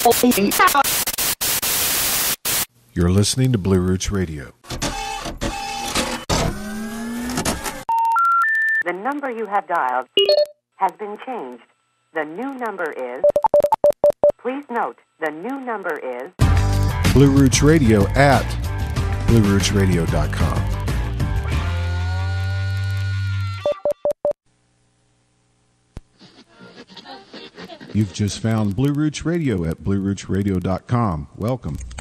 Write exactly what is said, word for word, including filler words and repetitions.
You're listening to Blue Roots Radio. The number you have dialed has been changed. The new number is... Please note, the new number is... Blue Roots Radio at blue roots radio dot com. You've just found Blue Roots Radio at blue roots radio dot com. Welcome.